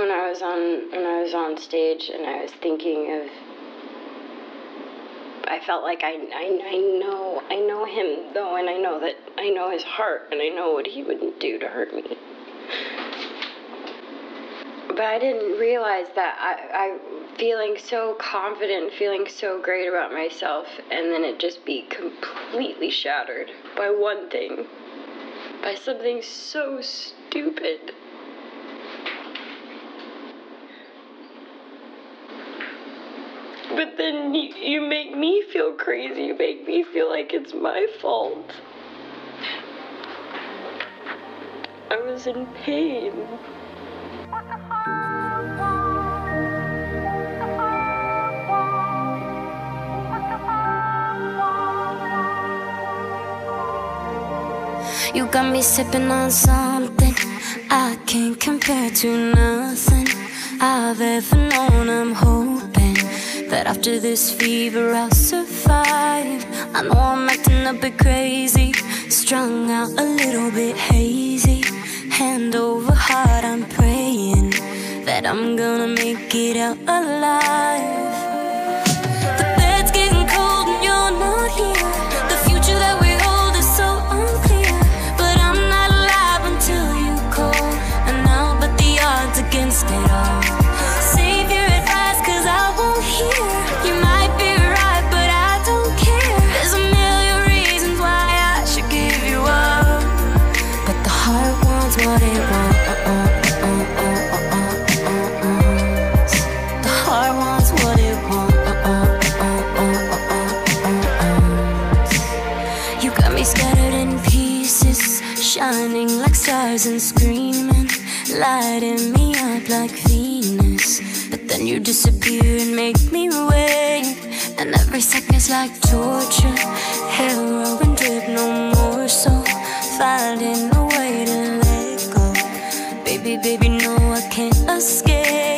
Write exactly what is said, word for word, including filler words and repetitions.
when I was on when I was on stage and I was thinking of, I felt like I, I, I know I know him though, and I know that I know his heart, and I know what he would do to hurt me. But I didn't realize that I, I feeling so confident, feeling so great about myself, and then it just be completely shattered by one thing, by something so stupid. But then you, you make me feel crazy. You make me feel like it's my fault. I was in pain. You got me sipping on something I can't compare to nothing I've ever known. I'm hoping that after this fever I'll survive. I know I'm acting a bit crazy, strung out a little bit hazy. Hand over heart, I'm praying that I'm gonna make it out alive. The bed's getting cold and you're not here. The future that we hold is so unclear, but I'm not alive until you call, and I'll bet the odds against it all. Save your advice, cause I won't hear. You might be right, but I don't care. There's a million reasons why I should give you up, but the heart wants what it wants. The heart wants what it wants. You got me scattered in pieces, shining like stars and screaming, lighting me up like Venus. But then you disappear and make me wait, and every second's like torture. Heroin drip, no more, so finding a way to let go. Baby, baby, no, I can't escape.